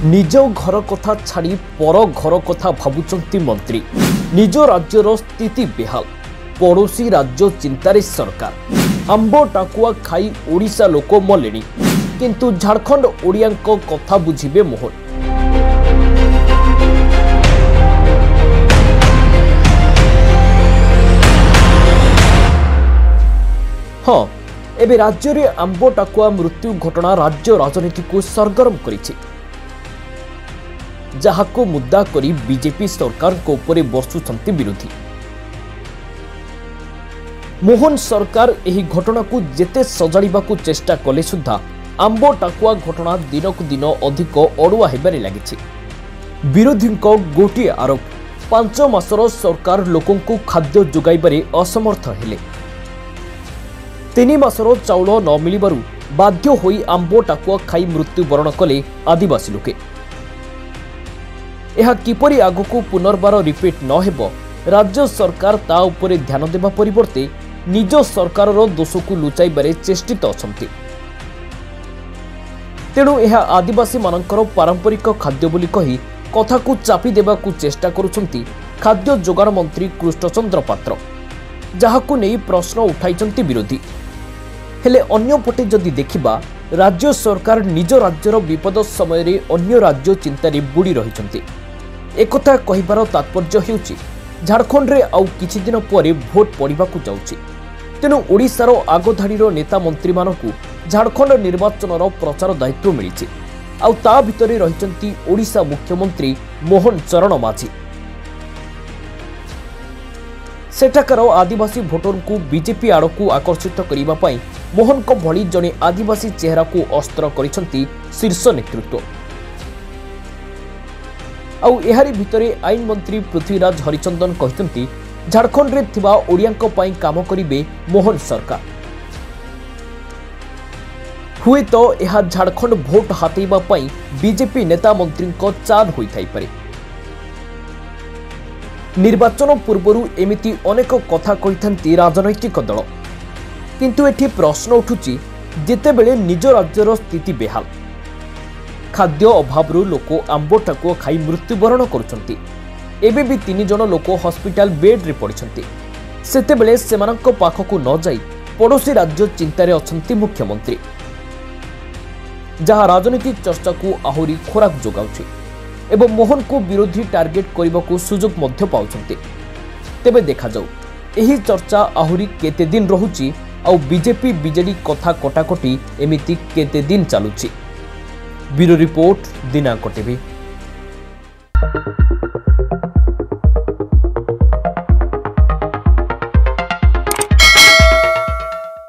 निज घर कथा छाड़ी पर घर कथा भावुचंती मंत्री। निज राज्यर स्थिति बेहाल, पड़ोशी राज्य चिंतारे सरकार। आंब टाकुआ खाई ओडिशा लोक मलेनी, किंतु झारखंड ओडियांको कथा बुझिबे मोहन। हाँ, एबे राज्य रे आंब टाकुआ मृत्यु घटना राज्य राजनीति को सरगरम करिछि, जहाको मुद्दा करी बीजेपी सरकार को ऊपर बर्षुछंती विरोधी। मोहन सरकार एही घटना को जेते सजाड़िबाकू चेष्टा कले सुद्धा आंब टाकुआ घटना दिनकू दिन अधिक अड़ुआ हेबारे लागिछि। विरोधींको गोटिए आरोप, 5 मासर सरकार लोकंकू खाद्य जोगाइबारे असमर्थ हेले। 3 मासर चाउल न मिलिबारु बाध्य होई आंब टाकुआ खाई मृत्युवरण कले आदिवासी लोके। यह किपरि आगकू पुनर्बार रिपीट न हेबो, राज्य सरकार ता उपरे ध्यान देबा परिवर्ते निज सरकारर दोषकू लुचाइबारे चेष्टित अछंती। तेणु यह आदिवासी मानकर पारंपरिक खाद्य बोली कही कथाकू चापी देबाकू चेष्टा करुछंती खाद्य जोगाण मंत्री कृष्णचंद्र पात्र, जहाकू नेई प्रश्न उठाइछंती विरोधी। हेले अन्यपटे जदि देखिबा, राज्य सरकार निज राज्यर विपद समय रे अन्य राज्य चिंतारे बुड़ी रहिछंती। एकथा कहिबार तात्पर्य हेउछि, झारखंड रे आउ किछि दिन परे भोट पड़िबाकू जाउछि। तेणु ओडिशार आगधाड़ीर नेता मंत्री मानकू झारखंड निर्वाचनर प्रचार दायित्व मिलिछि। आउ ता भितरे रहिछंती ओडिशा मुख्यमंत्री मोहन चरण माझी। सेठाकार आदिवासी भोटर को बीजेपी आड़कू आकर्षित करिबा पई मोहन को भली जने आदिवासी चेहरा को अस्त्र करिसंती शीर्ष नेतृत्व। आउ एहारी भितरे आईन मंत्री पृथ्वीराज हरिचंदन कहते झारखंड रे थिबा ओडियांको पई काम करिबे मोहन सरकार। हुए तो यह झारखंड भोट हातेबा पई बीजेपी नेता मंत्री को चाल होई थाई पारे। निर्वाचन पूर्वरु एमिति अनेक कथा कहिथंती राजनैतिक दल, किंतु एठी प्रश्न उठुची जेतेबेले निज राज्यर स्थिति बेहाल, खाद्य अभाव लोक आंब टाकुआ खाई मृत्युवरण करुछंती। एबे भी 3 जन लोक हॉस्पिटल बेड रे पड़िछंती। सेतेबेले सेमानंको पाखकू न जाई पड़ोशी राज्य चिंतारे अछंती मुख्यमंत्री, जहां राजनीतिक चर्चा को आहुरी खोराक जोगाउछि एवं मोहन को विरोधी टार्गेट करने सुजोग मध्य पाउछंती। तेबे देखा जाऊ एही चर्चा आहुरी केते दिन रहुछि आउ बीजेपी बीजेडी कथा कटाकटी एमिति केते दिन चालुछि। ब्यूरो रिपोर्ट, दिनांक टीवी।